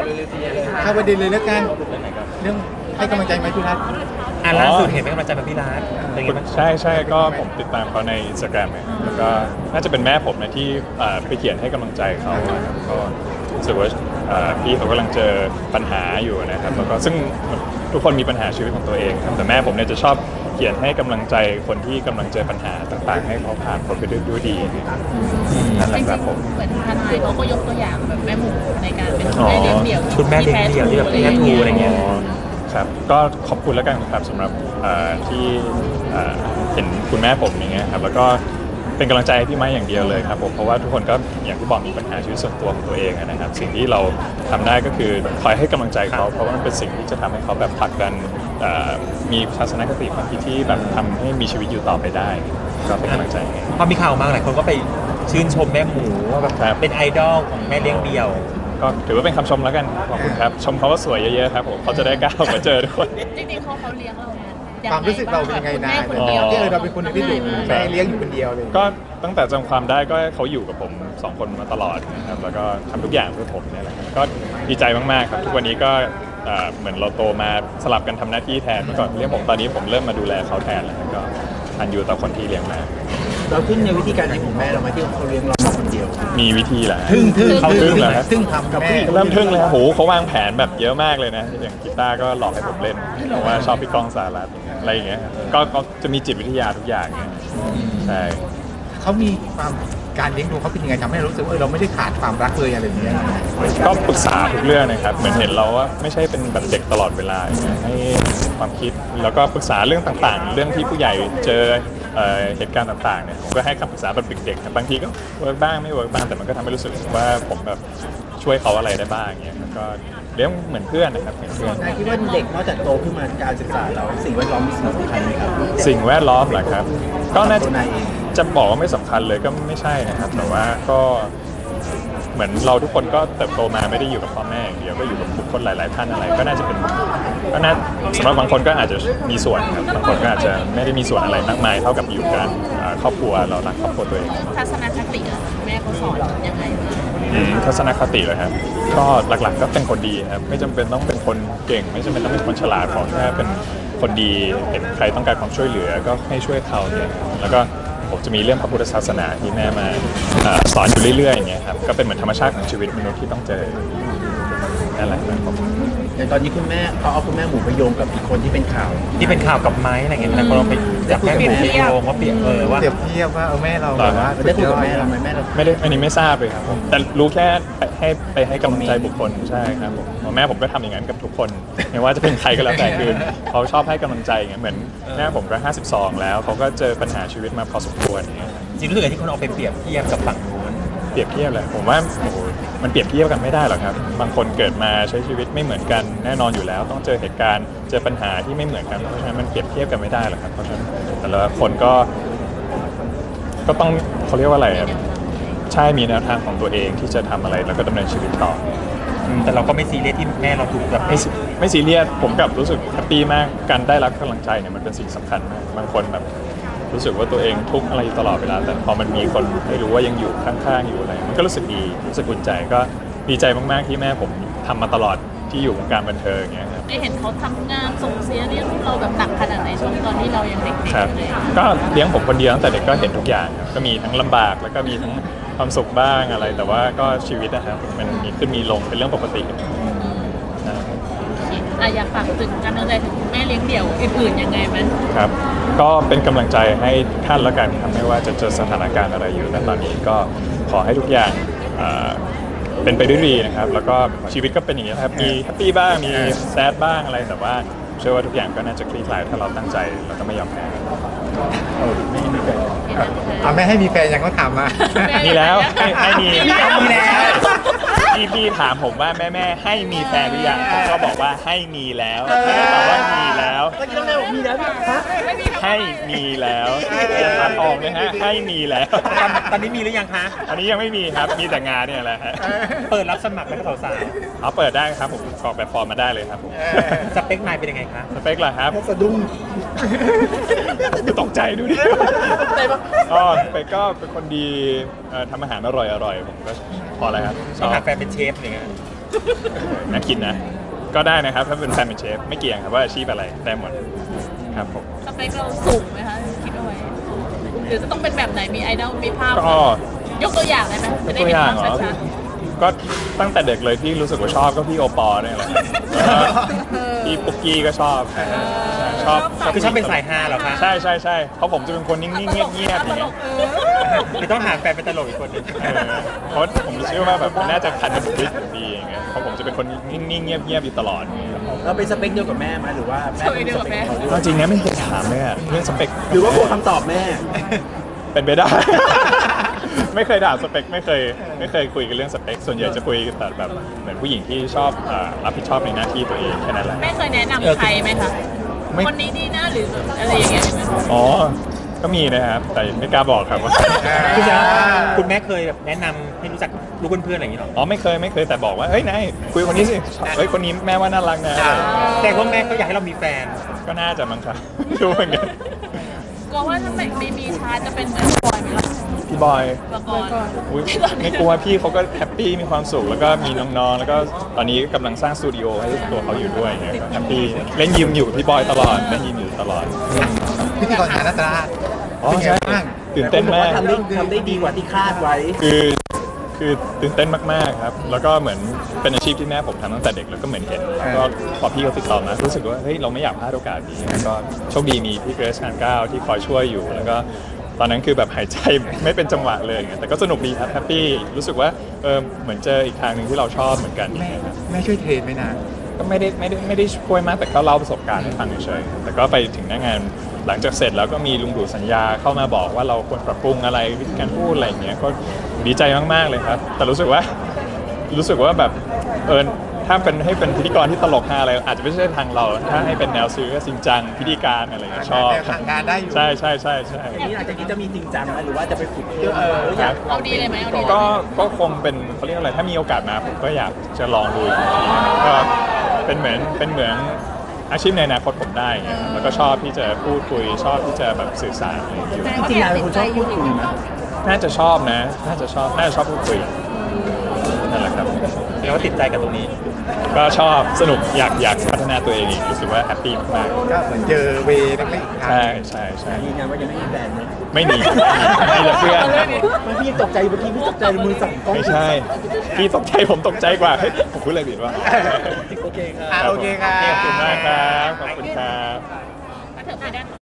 เข้าประเด็นเลยแล้วกันเรื่องให้กำลังใจไหมพี่รัฐล่าสุดเห็นไหมกำลังใจแบบพี่รัฐใช่ก็ผมติดตามเขาใน Instagram แล้วก็น่าจะเป็นแม่ผมนะที่ไปเขียนให้กำลังใจเขาครับก็รู้สึกว่าพี่เขากำลังเจอปัญหาอยู่นะครับแล้วก็ซึ่งทุกคนมีปัญหาชีวิตของตัวเองครับแต่แม่ผมเนี่ยจะชอบเขียนให้กำลังใจคนที่กำลังเจอปัญหาต่างๆให้เขาผ่านพ้นไปด้วยดีนั่นแหละครับผมเหมือนทนายเขาก็ยกตัวอย่างแบบแม่หมูในการเป็นแม่เลี้ยงเดี่ยวคุณแม่เลี้ยงเดี่ยวที่แบบแม่ทูอะไรเงี้ยครับก็ขอบคุณแล้วกันครับสำหรับที่เห็นคุณแม่ผมอย่างเงี้ยครับแล้วก็เป็นกำลังใจให้พี่ไม้อย่างเดียวเลยครับผมเพราะว่าทุกคนก็อย่างที่บอกมีปัญหาชีวิตส่วนตัวของตัวเองนะครับสิ่งที่เราทำได้ก็คือคอยให้กำลังใจเขาเพราะว่ามันเป็นสิ่งที่จะทำให้เขาแบบผลักดันมีทัศนคติความคิดที่แบบทำให้มีชีวิตอยู่ต่อไปได้ก็เป็นกำลังใจให้พอมีข่าวมาหลายคนก็ไปชื่นชมแม่หมูว่าแบบเป็นไอดอลของแม่เลี้ยงเดี่ยวก็ถือว่าเป็นคำชมแล้วกันขอบคุณครับชมเขาว่าสวยเยอะๆครับผมเขาจะได้ก้าวมาเจอทุกคนจริงๆเขาเลี้ยงเราความรู้สึกเราเป็นยังไงนายที่เราเป็นคนที่ดูแม่เลี้ยงอยู่คนเดียวเลยก็ตั้งแต่จำความได้ก็เขาอยู่กับผม2คนมาตลอดนะครับแล้วก็ทำทุกอย่างเพื่อผมเนี่ยแหละก็ดีใจมากๆครับทุกวันนี้ก็เหมือนเราโตมาสลับกันทำหน้าที่แทนเมื่อก่อนเลี้ยงผมตอนนี้ผมเริ่มมาดูแลเขาแทนแล้วก็ทันอยู่ต่อคนที่เลี้ยงมาเราทึ่งในวิธีการเลี้ยงของแม่เราไหมที่เขาเลี้ยงเราคนเดียวมีวิธีแหละทึ่งเขาทึ่งเหรอครับทึ่งทำกับแม่เริ่มทึ่งเลยโหเขาวางแผนแบบเยอะมากเลยนะอย่างกีตาร์ก็หลอกให้ผมเล่นเพราะว่าชอบพี่ก้องสารัตอะไรอย่างเงี้ยก็จะมีจิตวิทยาทุกอย่างใช่เขามีความการเลี้ยงดูเขาเป็นยังไงทำให้รู้สึกเราไม่ได้ขาดความรักเลยอะไรอย่างเงี้ยก็ปรึกษาทุกเรื่องนะครับเหมือนเห็นเราว่าไม่ใช่เป็นแบบเด็กตลอดเวลาให้ความคิดแล้วก็ปรึกษาเรื่องต่างๆเรื่องที่ผู้ใหญ่เจอเหตุการณ์ต่างๆเนี่ยผมก็ให้คำปรึกษาแบบเด็กๆบางทีก็เวิร์กบ้างไม่เวิร์กบ้างแต่มันก็ทำให้รู้สึกว่าผมแบบช่วยเขาอะไรได้บ้างเงี้ยก็เลี้ยงเหมือนเพื่อนนะครับเหมือนเพื่อนคิดว่าเด็กนอกจากโตขึ้นมาการศึกษาแล้วสิ่งแวดล้อมมีสิ่งสำคัญไหมครับสิ่งแวดล้อมเหรอครับก็น่าจะบอกว่าไม่สำคัญเลยก็ไม่ใช่นะครับแต่ว่าก็เหมือนเราทุกคนก็เติบโตมาไม่ได้อยู่กับพ่อแม่อย่างเดียวก็อยู่กับบุคคลหลายๆท่านอะไรก็น่าจะเป็นก็น่าสำหรับบางคนก็อาจจะมีส่วนครับบางคนก็อาจจะไม่ได้มีส่วนอะไรมากมายเท่ากับอยู่กันครอบครัวเรารักครอบครัวตัวเองทัศนคติแม่เขาสอนยังไงทัศนคติเลยครับก็หลักๆก็เป็นคนดีครับไม่จำเป็นต้องเป็นคนเก่งไม่จำเป็นต้องเป็นคนฉลาดขอแค่เป็นคนดีเห็นใครต้องการความช่วยเหลือก็ให้ช่วยเขาเนี่ยแล้วก็ผมจะมีเรื่องพระพุทธศาสนาที่แม่มาสอนอยู่เรื่อยๆอย่างเงี้ยครับก็เป็นเหมือนธรรมชาติของชีวิตมนุษย์ที่ต้องเจอนั่นแหละครับแต่ตอนนี้คุณแม่เขาเอาคุณแม่หมูไปโยงกับอีกคนที่เป็นข่าวกับไม้อะไรเงี้ยแล้วก็เราไปจับแม่หมูไปโยงว่าเปรียบว่าเทียบว่าแม่เราแบบว่าได้คุยกับแม่เราไหมแม่เราไม่ได้อันนี้ไม่ทราบเลยครับผมแต่รู้แค่ให้กำลังใจบุคคลใช่ครับผมแม่ผมก็ทำอย่างนั้นกับทุกคนไม่ว่าจะเป็นใครก็แล้วแต่คือเขาชอบให้กำลังใจไงเหมือนแม่ผมก็52แล้วเขาก็เจอปัญหาชีวิตมาพอสมควรจริงรู้สึกที่คนเอาไปเปรียบเทียบกับฝั่งนู้นเปรียบเทียบเลยผมว่ามันเปรียบเทียบกันไม่ได้หรอกครับบางคนเกิดมาใช้ชีวิตไม่เหมือนกันแน่นอนอยู่แล้วต้องเจอเหตุการณ์เจอปัญหาที่ไม่เหมือนกันเพราะฉะนั้นมันเปรียบเทียบกันไม่ได้หรอกครับเพราะฉะนั้นแต่ละคนก็ต้องเขาเรียกว่าอะไรครับใช่มีแนวทางของตัวเองที่จะทำอะไรแล้วก็ดำเนินชีวิตต่อแต่เราก็ไม่ซีเรียสที่แม่เราถูกแบบไม่ซีเรียสผมกับรู้สึกแฮปปี้มากการได้รับกำลังใจเนี่ยมันเป็นสิ่งสำคัญมากบางคนแบบรู้สึกว่าตัวเองทุกข์อะไรตลอดเวลาแต่พอมันมีคนให้รู้ว่ายังอยู่ข้างๆอยู่อะไรมันก็รู้สึกดีรู้สึกอุ่นใจก็ดีใจมากๆที่แม่ผมทำมาตลอดที่อยู่วงการบันเทิงอย่างเงี้ยครับได้เห็นเขาทำงานส่งเสียเลี้ยงเราแบบหนักขนาดไหนช่วงตอนที่เรายังเด็กๆเลยก็เลี้ยงผมคนเดียวตั้งแต่เด็กก็เห็นทุกอย่างก็มีทั้งลำบากแล้วก็มีทั้งความสุขบ้างอะไรแต่ว่าก็ชีวิตนะครับมันมีขึ้นมีลงเป็นเรื่องปกติอยากฝากถึงการดูแลถึงแม่เลี้ยงเดี่ยวอื่นๆยังไงไหมครับก็เป็นกำลังใจให้ท่านแล้วกันครับไม่ว่าจะเจอสถานการณ์อะไรอยู่ณตอนนี้ก็ขอให้ทุกอย่างเป็นไปด้วยดีนะครับแล้วก็ชีวิตก็เป็นอย่างนี้ครับมีแฮปปี้บ้างมีแซดบ้างอะไรแต่ว่าเชื่อว่าทุกอย่างก็น่าจะคลี่คลายถ้าเราตั้งใจแล้วก็ไม่ยอมแพ้ไม่ให้มีแฟนยังก็ถามมามีแล้วให้มีแล้วพี่ถามผมว่าแม่ให้มีแฟนหรือยังผมก็บอกว่าให้มีแล้วแม่ตอบว่ามีแล้วเมื่อกี้ต้องแม่บอกมีแล้วให้มีแล้วจะตัดออกไหมฮะให้มีแล้วตอนนี้มีหรือยังคะอันนี้ยังไม่มีครับมีแต่งานเนี่ยแหละฮะเปิดรับสมัครไหมครับสาวเปิดได้ครับผมกรอกแบบฟอร์มมาได้เลยครับผมสเปคนายเป็นยังไงคะสเปคเหรอครับสะดุ้งตกใจดูดิก็ไปก็เป็นคนดีทำอาหารอร่อยผมก็พอแล้วครับชอบหาแฟนเป็นเชฟอะไรเงี้ยน่ากินนะ ก็ได้นะครับถ้าเป็นแฟนเป็นเชฟไม่เกี่ยงครับว่าอาชีพอะไรได้หมดครับผมสเปคเราสูงไหมคะคิดเอาไว้หรือจะต้องเป็นแบบไหนมีไอดอลมีภาพก็ยกตัวอย่างได้ไหมจะได้ตัวเห็อน ย่างภาพเหรอชัดก็ตั้งแต่เด็กเลยที่รู้สึกว่าชอบก็พี่โอปอล์เนี่ยแหละแล้วก็พี่ปุ๊กกี้ก็ชอบชอบคือชอบเป็นสายฮาเหรอคะใช่ใช่ใช่เพราะผมจะเป็นคนนิ่งๆเงียบๆอย่างเงี้ยคือต้องหาแฟนเป็นตลกอีกคนหนึงเพราะผมเชื่อว่าแบบมันน่าจะคันเป็นฟิตดีอย่างเงี้ยเพราะผมจะเป็นคนนิ่งๆเงียบๆอยู่ตลอดเราเป็นสเปคเดียวกับแม่ไหมหรือว่าแม่เป็นสเปคของเขาด้วยเอาจริงนะไม่เคยถามเลยอะเรื่องสเปคหรือว่ากลัวคำตอบแม่เป็นไปได้ ไม่เคยถามสเปคไม่เคยคุยกันเรื่องสเปคส่วนใหญ่จะคุยแต่แบบเหมือนผู้หญิงที่ชอบรับผิดชอบในหน้าที่ตัวเองแค่นั้นแหละแม่เคยแนะนำใครไหมคะไม่คนนี้ดีนะหรืออะไรอย่างเงี้ยไหมอ๋อก็มีนะครับแต่ไม่กล้าบอกครับว่าคือจะคุณแม่เคยแบบแนะนำให้รู้จักลูกเพื่อนๆอะไรอย่างนี้หรออ๋อไม่เคยแต่บอกว่าเฮ้ยนายคุยคนนี้สิเฮ้ยคนนี้แม่ว่าน่ารักนะแต่ว่าแม่เขาอยากให้เรามีแฟนก็น่าจะมั้งครับไม่รู้เหมือนกันกลัวว่าถ้าไม่มีชาร์จจะเป็นเหมือนบอยไหมล่ะพี่บอยเมื่อก่อนอุ๊ยไม่กลัวพี่เขาก็แฮปปี้มีความสุขแล้วก็มีน้องๆแล้วก็ตอนนี้กำลังสร้างสตูดิโอให้ตัวเขาอยู่ด้วยเนี่ยก็แฮปปี้เล่นยิมอยู่กับพี่บอยตลอดเล่นยิมอยู่ตลอดพิธีกรงานนาตราชอ๋อเป็นไงใช่บ้างตื่นเต้นมากทำได้ดีกว่าที่คาดไว้คือตื่นเต้นมากๆครับ แล้วก็เหมือนเป็นอาชีพที่แม่ผมทำตั้งแต่เด็กแล้วก็เหมือนเห็นแล้วก็พอพี่เขาติดต่อมารู้สึกว่าเฮ้ยเราไม่อยากพลาดโอกาสนี้แล้วก็โชคดีมีพี่เกรซการก้าวที่คอยช่วยอยู่ แล้วก็ตอนนั้นคือแบบหายใจไม่เป็นจังหวะเลยแต่ก็สนุกดีครับแฮปปี้รู้สึกว่าเหมือนเจออีกทางหนึ่งที่เราชอบเหมือนกันแม่ช่วยเทรนไหมนะก็ไม่ได้ช่วยมากแต่ก็เล่าประสบการณ์ให้ฟังเฉยๆแต่ก็ไปถึงหน้างานหลังจากเสร็จแล้วก็มีลุงดูสัญญาเข้ามาบอกว่าเราควรปรับปรุงอะไรวิธีการพูดอะไรอย่างเงี้ยก็ดีใจมากๆเลยครับ แต่รู้สึกว่าแบบถ้าเป็นให้เป็นพิธีกรที่ตลกฮาอะไรอาจจะไม่ใช่ทางเราถ้าให้เป็นแนวซื้อจริงจังพิธีการอะไรอย่างเงี้ยชอบแนวทางการได้อยู่ใช่นี่หลังจากนี้จะมีจริงจังไหมหรือว่าจะไปฝึกเพิ่มอยากเอาดีเลยไหมเอาดีเลยไหมก็คงเป็นเขาเรียกอะไรถ้ามีโอกาสมาผมก็อยากจะลองดูก็เป็นเหมือนอาชีพในอนาคตผมได้ไงแล้วก็ชอบที่จะพูดคุยชอบที่จะแบบสื่อสารอะไรอย่างเงี้ยจริงๆนายเป็นคนชอบพูดคุยไหมน่าจะชอบนะน่าจะชอบพูดคุยนั่นแหละครับแล้วก็ติดใจกับตรงนี้ก็ชอบสนุกอยากพัฒนาตัวเองอีกรู้สึกว่าแฮปปี้มากก็เหมือนเจอเวย์เล็กๆอีกๆครั้งใช่ยืนยันว่ายังไม่มีแฟนนะไม่หนีมีแต่เพื่อนไม่พี่ตกใจเมื่อกี้พี่ตกใจมือสั่นกล้องไม่ใช่พี่ตกใจผมตกใจกว่าเฮ้ยผมพูดอะไรผิดวะโอเคครับโอเคครับขอบคุณมากครับขอบคุณครับถ้าเธอไปด้าน